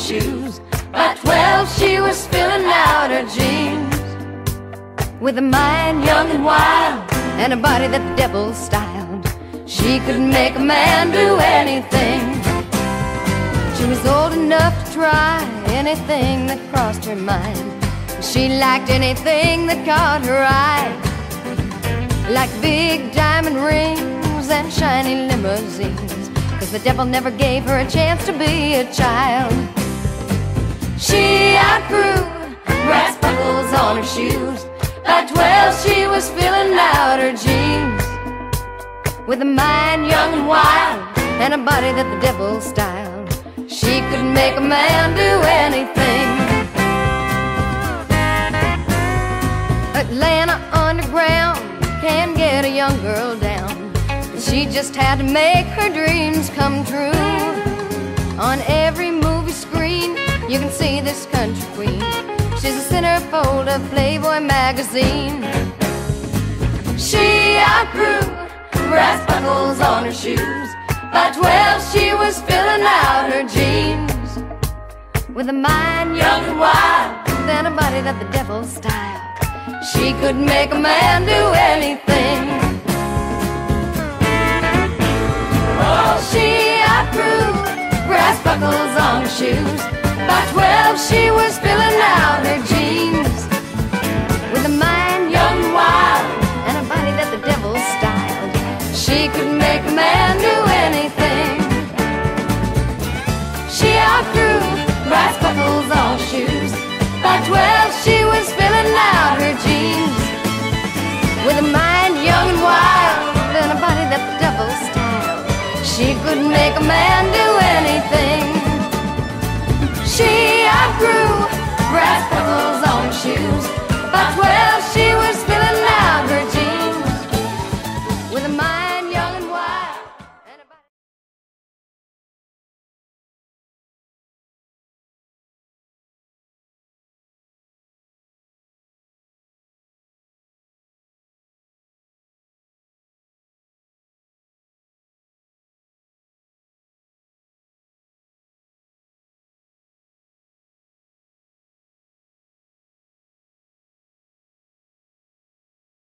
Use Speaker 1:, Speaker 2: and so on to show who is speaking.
Speaker 1: shoes. By 12 she was filling out her jeans. With a mind young and wild and a body that the devil styled, she could make a man do anything. She was old enough to try anything that crossed her mind. She liked anything that caught her eye, like big diamond rings and shiny limousines, 'cause the devil never gave her a chance to be a child. She outgrew brass buckles on her shoes. By 12 she was filling out her jeans. With a mind young and wild and a body that the devil styled, she could make a man do anything. Atlanta underground can't get a young girl down. She just had to make her dreams come true. On every movie screen you can see this country queen. She's a centerfold of Playboy magazine. She outgrew brass buckles on her shoes. By 12 she was filling out her jeans. With a mind young and wild and a body that the devil styled, she could make a man do anything. Oh, she outgrew brass buckles on her shoes. By 12 she was filling out her jeans. With a mind young and wild and a body that the devil styled, she could make a man do anything. She outgrew brass buckles on her shoes. By 12 she was filling out her jeans. With a mind young and wild and a body that the devil styled, she could make a man do anything. She outgrew brass buckles